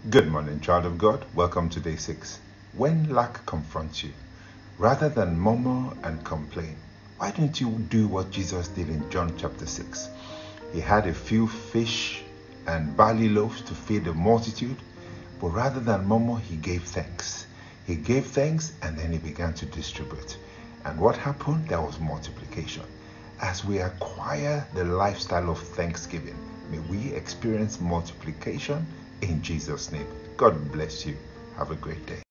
Good morning, child of God. Welcome to day 6. When lack confronts you, rather than murmur and complain, why don't you do what Jesus did in John chapter 6? He had a few fish and barley loaves to feed the multitude, but rather than murmur, he gave thanks. He gave thanks and then he began to distribute. And what happened? There was multiplication. As we acquire the lifestyle of thanksgiving, may we experience multiplication in Jesus' name. God bless you. Have a great day.